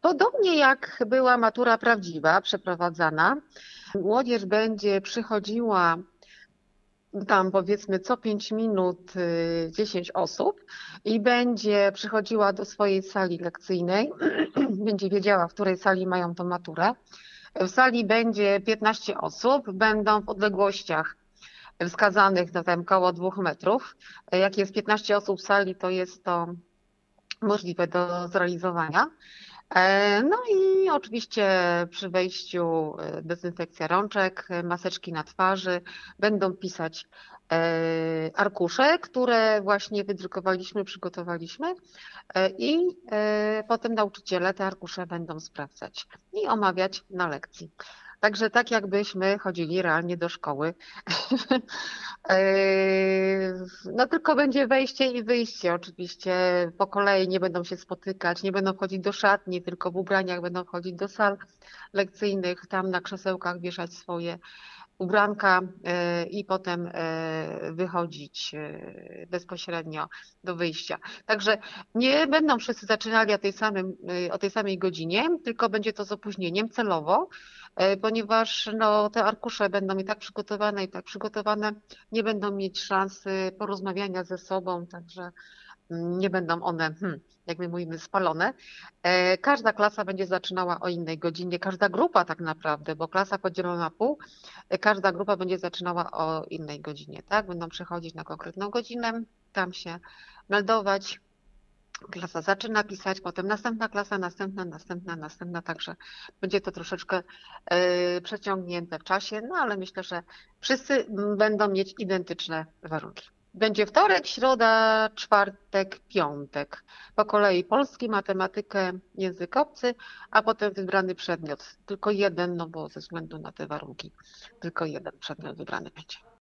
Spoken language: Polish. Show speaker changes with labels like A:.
A: Podobnie jak była matura prawdziwa przeprowadzana, młodzież będzie przychodziła tam powiedzmy co 5 minut 10 osób i będzie przychodziła do swojej sali lekcyjnej, będzie wiedziała, w której sali mają tą maturę. W sali będzie 15 osób, będą w odległościach wskazanych na tam około 2 metrów. Jak jest 15 osób w sali, to jest to możliwe do zrealizowania. No i oczywiście przy wejściu dezynfekcja rączek, maseczki na twarzy, będą pisać arkusze, które właśnie wydrukowaliśmy, przygotowaliśmy i potem nauczyciele te arkusze będą sprawdzać i omawiać na lekcji. Także tak jakbyśmy chodzili realnie do szkoły. No tylko będzie wejście i wyjście oczywiście po kolei, nie będą się spotykać, nie będą wchodzić do szatni, tylko w ubraniach będą wchodzić do sal lekcyjnych, tam na krzesełkach wieszać swoje ubranka i potem wychodzić bezpośrednio do wyjścia. Także nie będą wszyscy zaczynali o tej samej godzinie, tylko będzie to z opóźnieniem celowo, ponieważ no, te arkusze będą i tak przygotowane, nie będą mieć szansy porozmawiania ze sobą, także nie będą one, jak my mówimy, spalone. Każda klasa będzie zaczynała o innej godzinie, każda grupa tak naprawdę, bo klasa podzielona na pół, każda grupa będzie zaczynała o innej godzinie, tak? Będą przechodzić na konkretną godzinę, tam się meldować. Klasa zaczyna pisać, potem następna klasa, następna, także będzie to troszeczkę przeciągnięte w czasie, no ale myślę, że wszyscy będą mieć identyczne warunki. Będzie wtorek, środa, czwartek, piątek. Po kolei polski, matematykę, język obcy, a potem wybrany przedmiot. Tylko jeden, no bo ze względu na te warunki, tylko jeden przedmiot wybrany będzie.